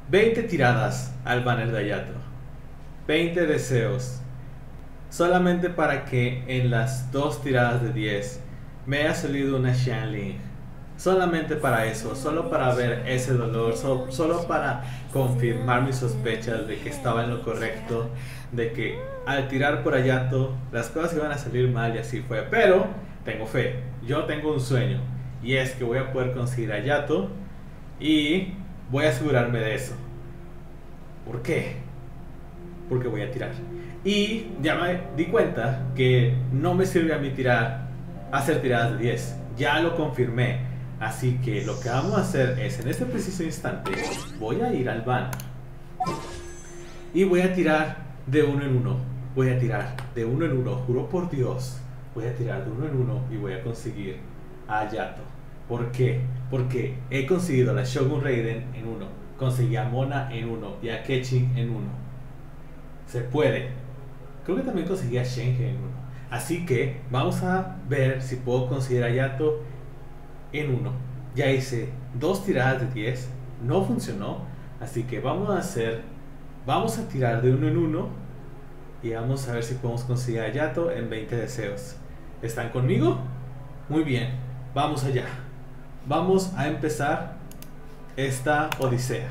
20 tiradas al banner de Hayato. 20 deseos. Solamente para que en las 2 tiradas de 10 me haya salido una Xianling. Solamente para eso, solo para ver ese dolor, solo para confirmar mis sospechas de que estaba en lo correcto, de que al tirar por Hayato las cosas iban a salir mal y así fue. Pero tengo fe, yo tengo un sueño y es que voy a poder conseguir Hayato y voy a asegurarme de eso. ¿Por qué? Porque voy a tirar. Y ya me di cuenta que no me sirve a mí hacer tiradas de 10. Ya lo confirmé. Así que lo que vamos a hacer es, en este preciso instante, voy a ir al banner. Y voy a tirar de uno en uno. Voy a tirar de uno en uno, juro por Dios. Voy a tirar de uno en uno y voy a conseguir a Hayato. ¿Por qué? Porque he conseguido a la Shogun Raiden en uno. Conseguí a Mona en uno y a Keqing en uno. Se puede. Creo que también conseguí a Shenhe en uno. Así que vamos a ver si puedo conseguir a Hayato en uno. Ya hice 2 tiradas de 10. No funcionó. Así que vamos a tirar de uno en uno. Y vamos a ver si podemos conseguir a Hayato en 20 deseos. ¿Están conmigo? Muy bien. Vamos allá. Vamos a empezar esta odisea.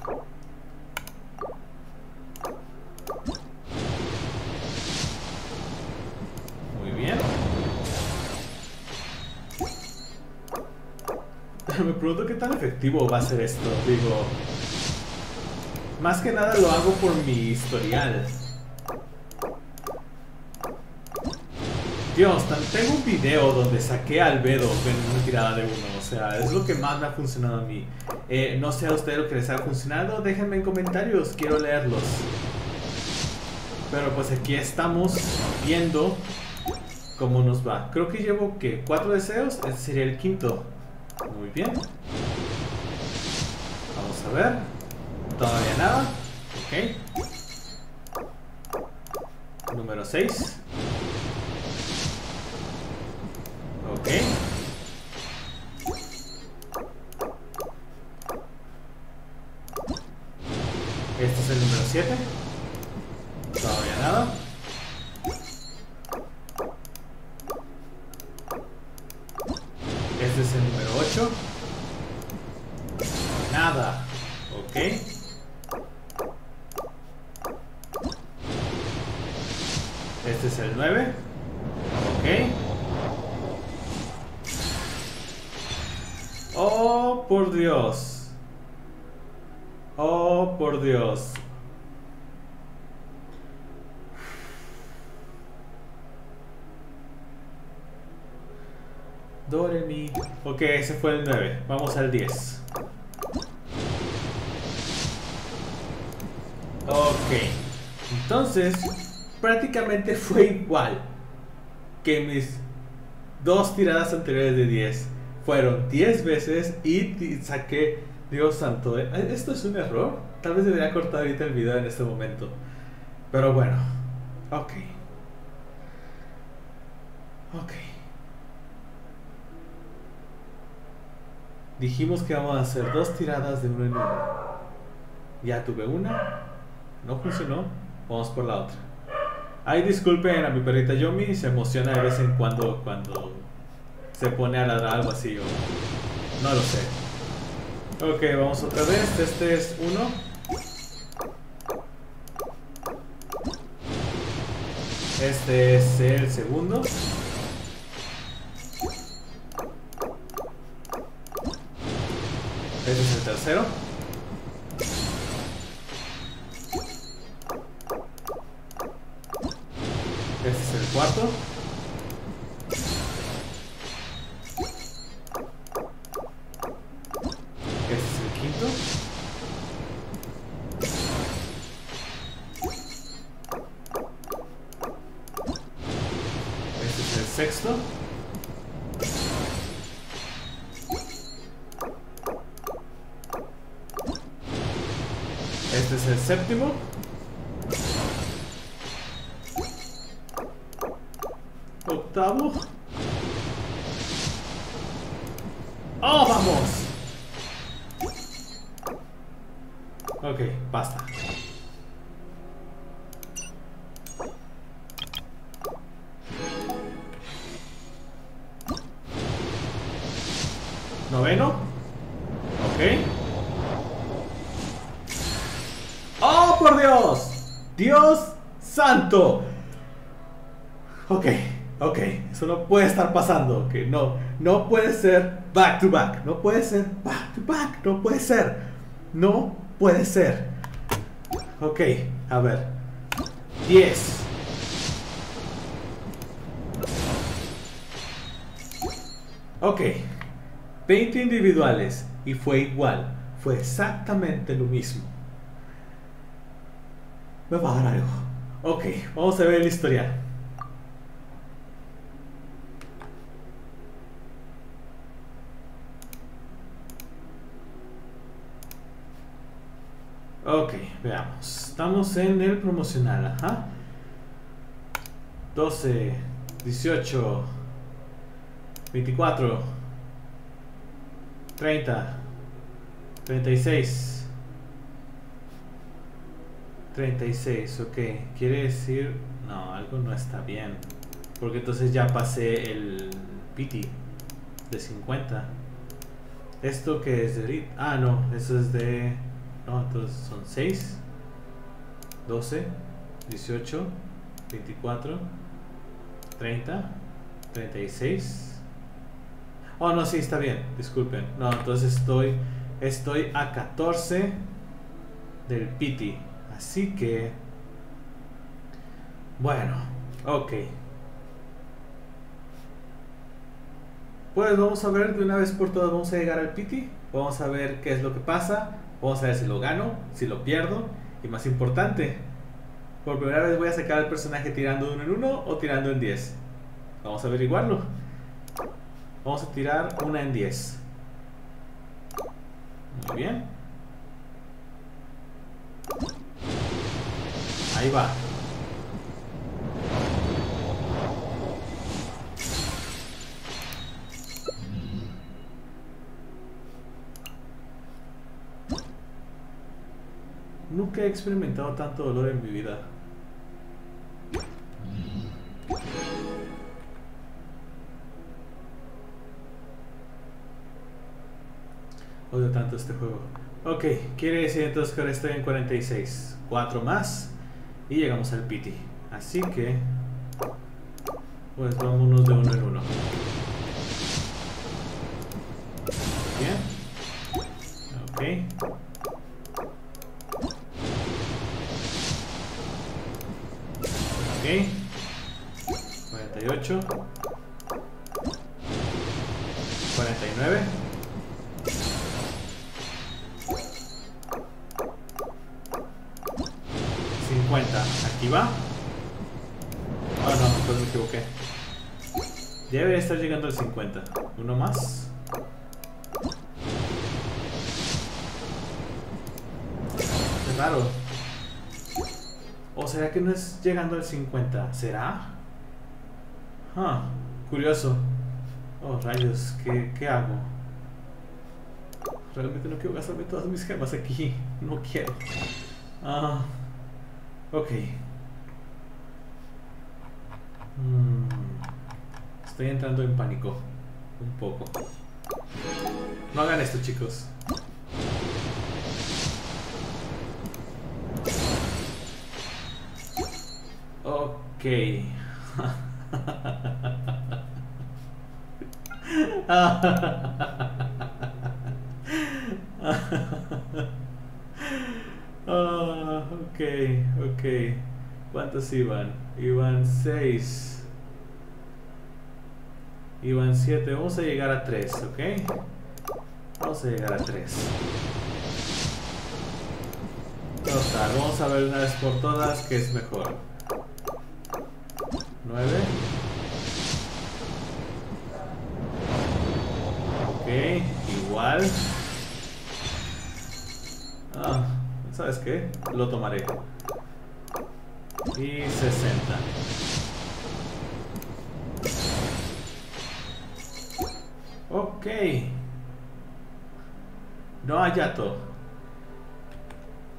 Muy bien. Me pregunto qué tan efectivo va a ser esto. Digo, más que nada lo hago por mi historial. Dios, tengo un video donde saqué a Albedo en una tirada de uno. O sea, es lo que más me ha funcionado a mí. No sé a ustedes lo que les ha funcionado. Déjenme en comentarios, quiero leerlos. Pero pues aquí estamos viendo cómo nos va. Creo que llevo, ¿qué? 4 deseos. Este sería el quinto. Muy bien. Vamos a ver. Todavía nada. Ok. Número 6. Ok. Este es el número 7. Todavía nada. Este es el número 8. Nada. Ok. Este es el 9. Ok. Oh, por Dios. Oh, por Dios. Doremi. Ok, ese fue el 9. Vamos al 10. Ok. Entonces, prácticamente fue igual que mis 2 tiradas anteriores de 10. Fueron 10 veces y saqué... Dios santo, ¿esto es un error? Tal vez debería cortar ahorita el video en este momento. Pero bueno. Ok. Ok. Dijimos que vamos a hacer 2 tiradas de uno en uno. Ya tuve una. No funcionó. Vamos por la otra. Ay, disculpen a mi perrita Yomi. Se emociona de vez en cuando se pone a ladrar algo así o... no lo sé. Ok, vamos otra vez. Este es 1. Este es el segundo. Este es el tercero. Este es el cuarto. Este es el quinto. Este es el sexto. Este es el séptimo. Octavo. ¡Oh, vamos! Ok, basta. Noveno. Ok. ¡Oh, por Dios! ¡Dios santo! Ok, ok. Eso no puede estar pasando. Ok, no. No puede ser back to back. No puede ser back to back. No puede ser. No puede ser. Ok, a ver. 10. Ok. 20 individuales. Y fue igual. Fue exactamente lo mismo. Me va a dar algo. Ok, vamos a ver el historial. Ok, veamos. Estamos en el promocional, ajá. 12, 18, 24, 30, 36, 36, ok. Quiere decir, no, algo no está bien. Porque entonces ya pasé el pity de 50. ¿Esto que es de ahorita? Ah, no, eso es de... No, entonces son 6, 12, 18, 24, 30, 36. Oh, no, sí, está bien, disculpen. No, entonces estoy a 14 del pity. Así que... Bueno, ok. Pues vamos a ver de una vez por todas, vamos a llegar al pity. Vamos a ver qué es lo que pasa. Vamos a ver si lo gano, si lo pierdo. Y más importante, por primera vez voy a sacar al personaje tirando de 1 en 1 o tirando en 10. Vamos a averiguarlo. Vamos a tirar una en 10. Muy bien. Ahí va. Nunca he experimentado tanto dolor en mi vida. Odio tanto este juego. Ok, quiere decir entonces que ahora estoy en 46. 4 más y llegamos al pity. Así que... Pues vámonos de 1 en 1. Bien. Ok. Ok. 48. 49. 50. Aquí va. Oh no, entonces me equivoqué. Ya debería estar llegando al 50. Uno más. Qué raro. ¿O será que no es llegando al 50? ¿Será? Curioso. Oh, rayos. ¿Qué hago? Realmente no quiero gastarme todas mis gemas aquí. No quiero. Ok. Estoy entrando en pánico. Un poco. No hagan esto, chicos. Ok. Ok, ok. ¿Cuántos iban? Iban 6. Iban 7. Vamos a llegar a 3, ¿ok? Vamos a llegar a 3. Total, vamos a ver una vez por todas qué es mejor. 9. Ok, igual. ¿Sabes qué? Lo tomaré. Y 60. Ok. No hay Yato.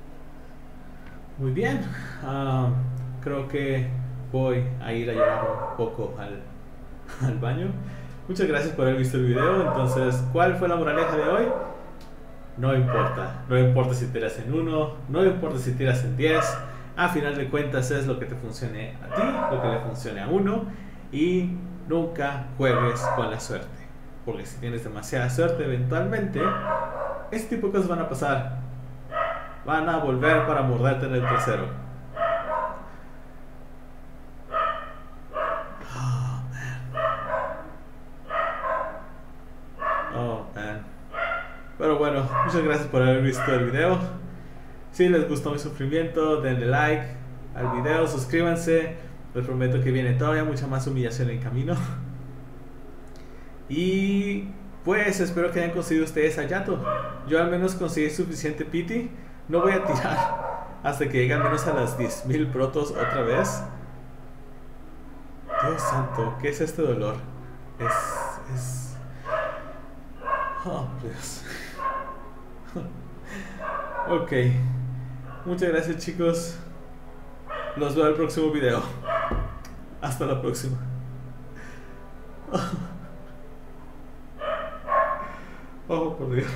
Muy bien. Ah, creo que voy a ir a llorar un poco al baño. Muchas gracias por haber visto el video. Entonces, ¿cuál fue la moraleja de hoy? No importa. No importa si tiras en 1, no importa si tiras en 10. A final de cuentas es lo que te funcione a ti, lo que le funcione a uno. Y nunca juegues con la suerte. Porque si tienes demasiada suerte, eventualmente este tipo de cosas van a pasar. Van a volver para morderte en el trasero. Oh, man. Pero bueno, muchas gracias por haber visto el video. Si les gustó mi sufrimiento, denle like al video, suscríbanse. Les prometo que viene todavía mucha más humillación en camino. Y pues espero que hayan conseguido ustedes a Yato. Yo al menos conseguí suficiente pity. No voy a tirar hasta que llegue al menos a las 10,000 protos otra vez. Dios santo, ¿qué es este dolor? Es... Oh, Dios. Ok. Muchas gracias, chicos. Los veo en el próximo video. Hasta la próxima. Oh, por Dios.